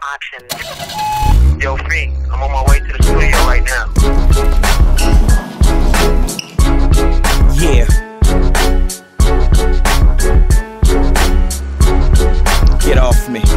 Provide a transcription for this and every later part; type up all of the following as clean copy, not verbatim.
options. Yo, Free, I'm on my way to the studio right now. Yeah. Get off me.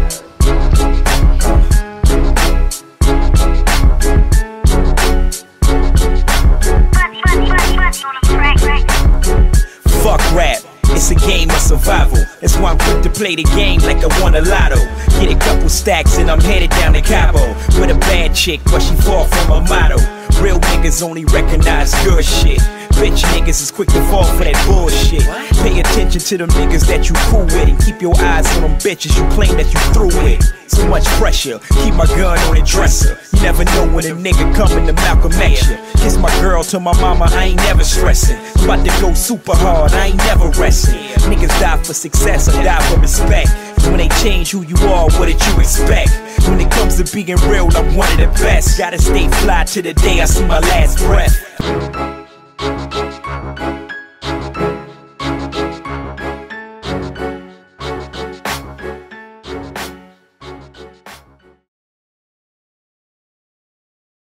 Fuck rap. It's a game of survival. That's why I'm quick to play the game like I won a lotto. Get a couple stacks and I'm headed down to Cabo with a bad chick, but she far from a motto. Real niggas only recognize good shit. Bitch niggas is quick to fall for that bullshit. Pay attention to them niggas that you cool with and keep your eyes on them bitches you claim that you through with. So much pressure, keep my gun on the dresser. You never know when a nigga coming to Malcolm X you. Kiss my girl to my mama, I ain't never stressing. I'm about to go super hard, I ain't never resting. Niggas die for success, I die for respect. When they change who you are, what did you expect? When it comes to being real, I'm one of the best. Gotta stay fly to the day I see my last breath.